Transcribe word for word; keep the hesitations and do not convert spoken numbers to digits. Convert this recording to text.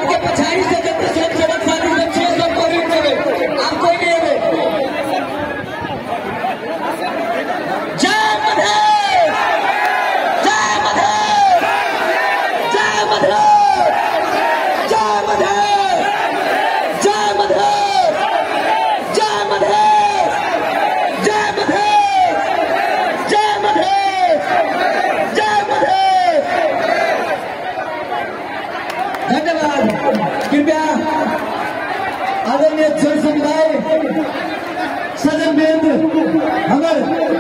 के पछाड़ी से जब स्वयं सेवक साथी सब छह सौ कोविड में आप कोई नहीं है। जय मधेर, जय मधेर, जय मधेर, जय मधेर, जय मधेर, जय मधेर, जय मधेर, जय मधेर, जय मधेर। धन्यवाद। कृपया आदरणीय जन समुदाय सजन बेंद हमर